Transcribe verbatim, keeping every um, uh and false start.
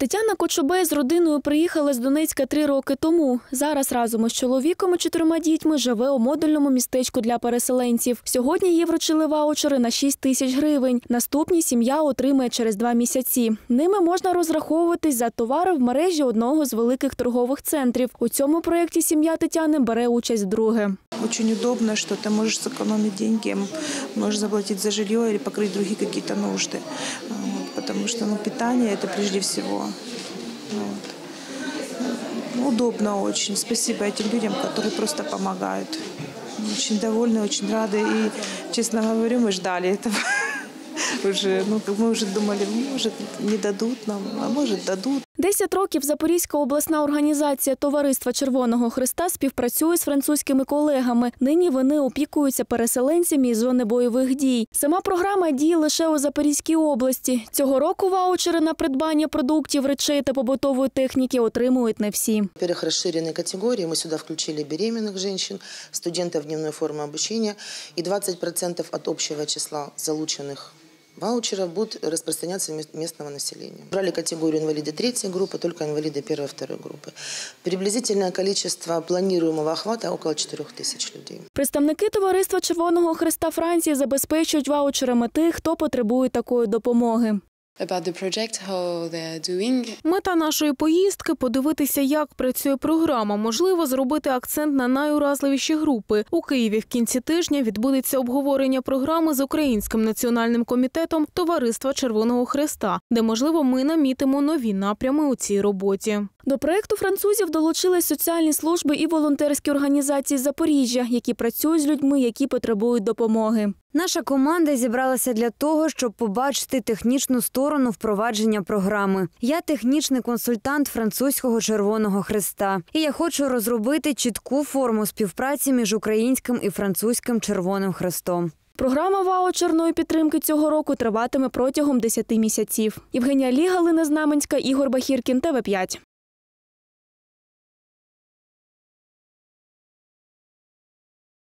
Тетяна Кочубей з родиною приїхала з Донецька три роки тому. Зараз разом із чоловіком і чотирма дітьми живе у модульному містечку для переселенців. Сьогодні їй вручили ваучери на шість тисяч гривень. Наступні сім'я отримає через два місяці. Ними можна розраховуватись за товари в мережі одного з великих торгових центрів. У цьому проєкті сім'я Тетяни бере участь вдруге. Очень удобно, что ты можешь сэкономить деньги, можешь заплатить за жилье или покрыть другие какие-то нужды. Вот, потому что ну, питание – это прежде всего. Вот. Удобно очень. Спасибо этим людям, которые просто помогают. Очень довольны, очень рады. И, честно говорю, мы ждали этого. Уже, ну, мы уже думали, может, не дадут нам, а может, дадут. Десять років Запорізька обласна організація Товариства Червоного Хреста співпрацює з французькими колегами. Нині вони опікуються переселенцями із зони бойових дій. Сама програма діє лише у Запорізькій області. Цього року ваучери на придбання продуктів, речей та побутової техніки отримують не всі. Во-первых, расширенные категории. Мы сюда включили беременных женщин, студентов дневной формы обучения. И двадцать процентов от общего числа залученных ваучеров будут распространяться местного населения. Брали категорию инвалиды третьей группы, только инвалиды первой и второй группы. Приблизительное количество планируемого охвата около чотирьох тисяч людей. Представники Товариства Червоного Хреста Франції забезпечують ваучерами тих, хто потребує такої допомоги. Мета нашої поїздки – подивитися, як працює програма. Можливо, зробити акцент на найуразливіші групи. У Києві в кінці тижня відбудеться обговорення програми з Українським національним комітетом Товариства Червоного Хреста, де, можливо, ми намітимо нові напрями у цій роботі. До проєкту французів долучились соціальні служби і волонтерські організації Запоріжжя, які працюють з людьми, які потребують допомоги. Наша команда зібралася для того, щоб побачити технічну сторону впровадження програми. Я технічний консультант французького Червоного Хреста. І я хочу розробити чітку форму співпраці між українським і французьким Червоним Хрестом. Програма ваучерної підтримки цього року триватиме протягом десяти місяців. Євгенія Лі, Галина Знаменська, Ігор Бахіркін, Т В п'ять.